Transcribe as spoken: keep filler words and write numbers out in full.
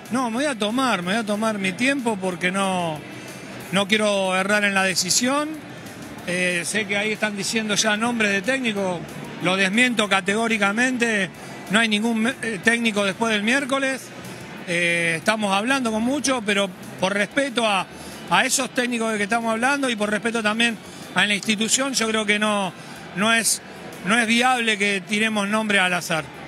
No, me voy a tomar, me voy a tomar mi tiempo porque no, no quiero errar en la decisión. Eh, sé que ahí están diciendo ya nombres de técnico, lo desmiento categóricamente, no hay ningún técnico después del miércoles. Eh, estamos hablando con muchos, pero por respeto a, a esos técnicos de que estamos hablando y por respeto también a la institución, yo creo que no, no, es, no es viable que tiremos nombres al azar.